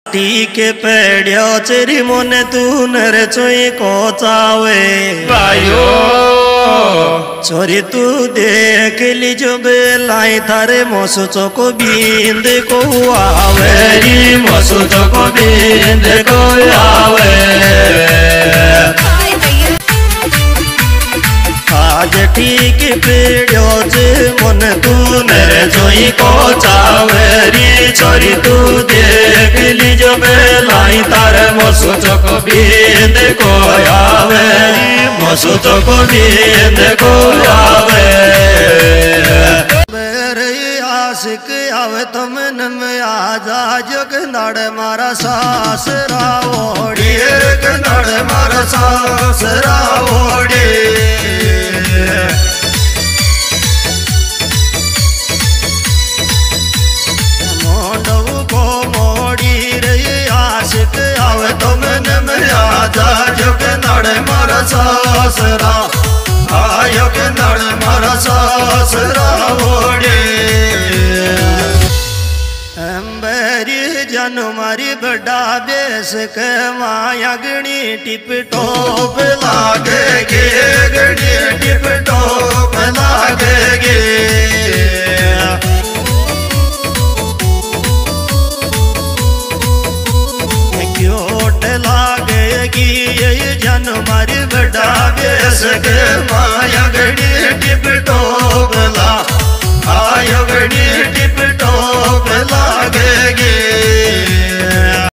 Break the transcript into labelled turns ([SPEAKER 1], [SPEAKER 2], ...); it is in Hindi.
[SPEAKER 1] टीके पेड़ियो चेरी मोने तू नर चोई को चावे
[SPEAKER 2] बायो
[SPEAKER 1] चोरी तू देख ली जो बेलाई थारे मोसो चोको बींद को आवे
[SPEAKER 2] मोसो चोको बींद को आवे
[SPEAKER 1] आज ठीक पेड़ियो चे मन तू नर चोई को चावे चोरी तू देख ली जो बेलाई थारे मोसो चोको बींद को आवे मोसो चोको बींद को आवे मेरे आशिक आवे तुम नम आजा जो कनाड़ मारा सास रावोड़ी कनाड़ मारा सास रावोड़ी मोडू को मोड़ी रे आशिक आवे तुम नम आजा जो कनाड़ मारा सास राव आयो कनाड़ मारा सास रावोड़ी जनु मारी बड़ा बेस के माया गणी टिप टॉप लागेगी गणी टिप टॉप लागेगी क्यूट लागेगी ये जनु मारी बड़ा बेस के माया गणी टिप टॉप ला आयो गणी टिप टॉप लागेगी।